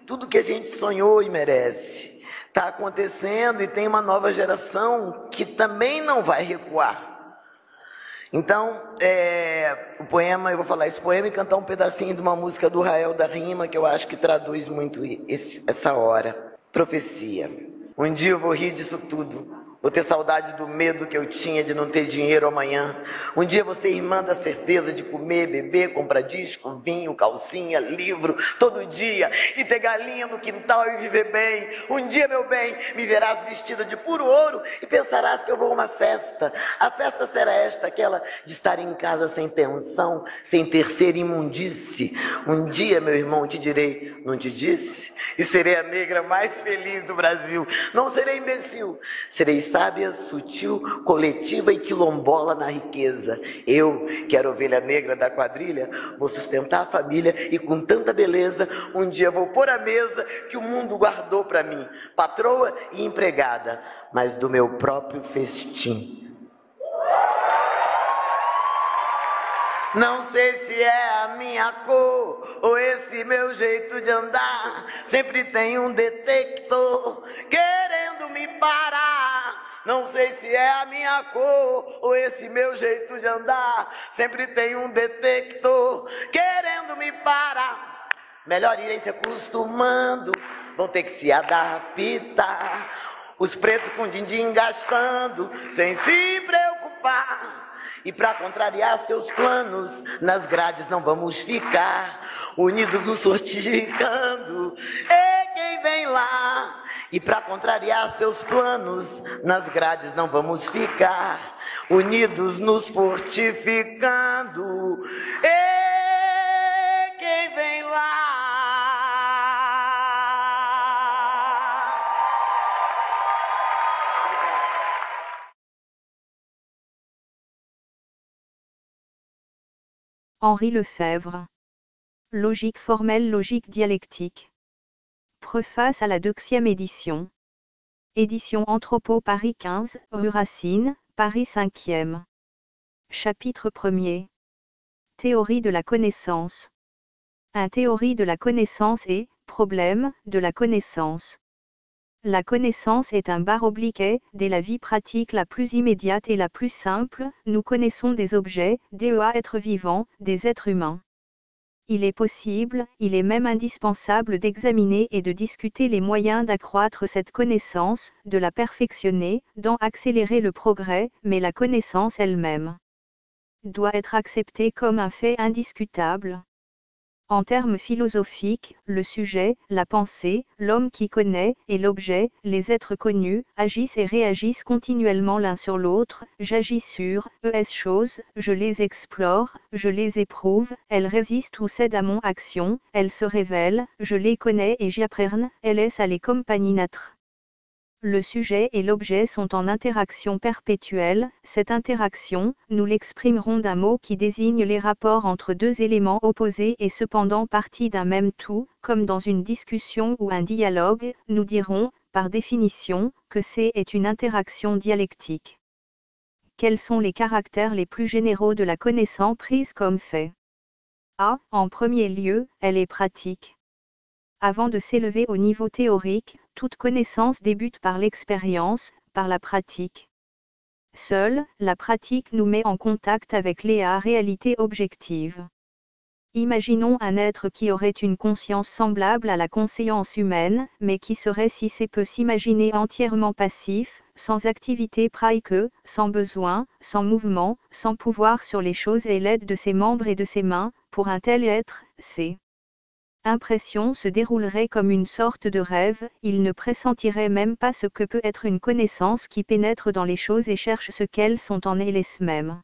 tudo que a gente sonhou e merece. Está acontecendo e tem uma nova geração que também não vai recuar. Então, o poema, eu vou falar esse poema e cantar um pedacinho de uma música do Rael da Rima, que eu acho que traduz muito essa hora. Profecia. Um dia eu vou rir disso tudo. Vou ter saudade do medo que eu tinha de não ter dinheiro amanhã. Um dia vou ser irmã da certeza de comer, beber, comprar disco, vinho, calcinha, livro, todo dia. E ter galinha no quintal e viver bem. Um dia, meu bem, me verás vestida de puro ouro e pensarás que eu vou a uma festa. A festa será esta, aquela de estar em casa sem tensão, sem terceira imundície. Um dia, meu irmão, te direi, não te disse? E serei a negra mais feliz do Brasil. Não serei imbecil, serei sábia, sutil, coletiva e quilombola na riqueza. Eu, que era ovelha negra da quadrilha, vou sustentar a família e com tanta beleza, um dia vou pôr a mesa que o mundo guardou para mim, patroa e empregada, mas do meu próprio festim. Não sei se é a minha cor ou esse meu jeito de andar. Sempre tem um detector querendo me parar. Não sei se é a minha cor ou esse meu jeito de andar. Sempre tem um detector querendo me parar. Melhor irem se acostumando, vão ter que se adaptar. Os pretos com din-din gastando, sem se preocupar. E para contrariar seus planos, nas grades não vamos ficar, unidos nos fortificando. E quem vem lá? E para contrariar seus planos, nas grades não vamos ficar, unidos nos fortificando. E quem vem lá? Henri Lefebvre. Logique formelle, logique dialectique. Préface à la 2e édition. Édition Anthropo Paris 15, rue Racine, Paris 5e. Chapitre 1er. Théorie de la connaissance. Un théorie de la connaissance et problème de la connaissance. La connaissance est un bar-obliquet, dès la vie pratique la plus immédiate et la plus simple, nous connaissons des objets, des êtres vivants, des êtres humains. Il est possible, il est même indispensable d'examiner et de discuter les moyens d'accroître cette connaissance, de la perfectionner, d'en accélérer le progrès, mais la connaissance elle-même doit être acceptée comme un fait indiscutable. En termes philosophiques, le sujet, la pensée, l'homme qui connaît, et l'objet, les êtres connus, agissent et réagissent continuellement l'un sur l'autre. J'agis sur choses, je les explore, je les éprouve, elles résistent ou cèdent à mon action, elles se révèlent, je les connais et j'y apprenne, elles à les compagninâtres. Le sujet et l'objet sont en interaction perpétuelle. Cette interaction, nous l'exprimerons d'un mot qui désigne les rapports entre deux éléments opposés et cependant partie d'un même tout, comme dans une discussion ou un dialogue, nous dirons, par définition, que c'est une interaction dialectique. Quels sont les caractères les plus généraux de la connaissance prise comme fait? A. En premier lieu, elle est pratique. Avant de s'élever au niveau théorique, toute connaissance débute par l'expérience, par la pratique. Seule, la pratique nous met en contact avec les réalités objectives. Imaginons un être qui aurait une conscience semblable à la conscience humaine, mais qui serait si c'est peu s'imaginer entièrement passif, sans activité pratique, sans besoin, sans mouvement, sans pouvoir sur les choses et l'aide de ses membres et de ses mains. Pour un tel être, c'est impression se déroulerait comme une sorte de rêve, il ne pressentirait même pas ce que peut être une connaissance qui pénètre dans les choses et cherche ce qu'elles sont en elles-mêmes.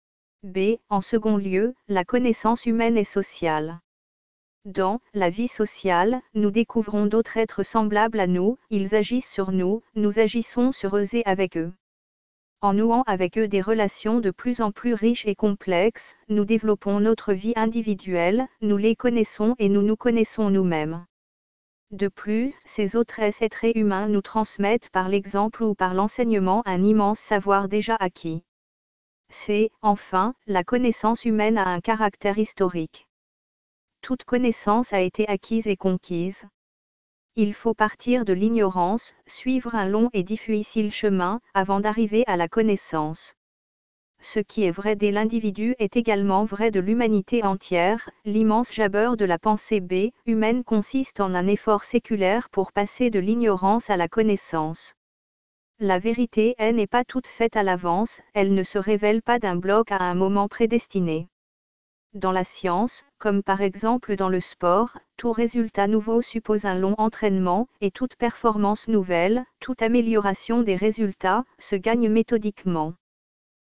B. En second lieu, la connaissance humaine est sociale. Dans la vie sociale, nous découvrons d'autres êtres semblables à nous, ils agissent sur nous, nous agissons sur eux et avec eux. En nouant avec eux des relations de plus en plus riches et complexes, nous développons notre vie individuelle, nous les connaissons et nous nous connaissons nous-mêmes. De plus, ces autres êtres humains nous transmettent par l'exemple ou par l'enseignement un immense savoir déjà acquis. C'est, enfin, la connaissance humaine a un caractère historique. Toute connaissance a été acquise et conquise. Il faut partir de l'ignorance, suivre un long et difficile chemin, avant d'arriver à la connaissance. Ce qui est vrai dès l'individu est également vrai de l'humanité entière. L'immense jabeur de la pensée humaine consiste en un effort séculaire pour passer de l'ignorance à la connaissance. La vérité n'est pas toute faite à l'avance, elle ne se révèle pas d'un bloc à un moment prédestiné. Dans la science, comme par exemple dans le sport, tout résultat nouveau suppose un long entraînement, et toute performance nouvelle, toute amélioration des résultats, se gagne méthodiquement.